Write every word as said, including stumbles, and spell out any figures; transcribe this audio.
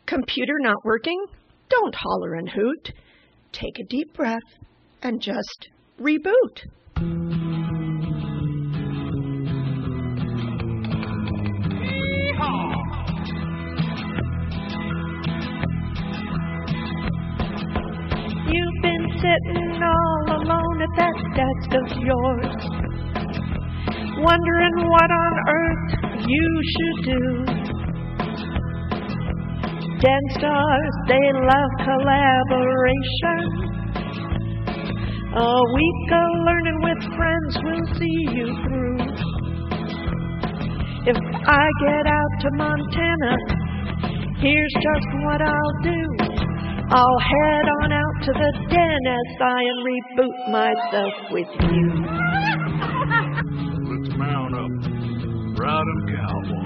Computer not working? Don't holler and hoot. Take a deep breath and just reboot. You've been sitting all alone at that desk of yours, wondering what on earth you should do. Den stars, they love collaboration. A week of learning with friends will see you through. If I get out to Montana, here's just what I'll do. I'll head on out to the den as I and reboot myself with you. Let's mount up, ride 'em cowboy.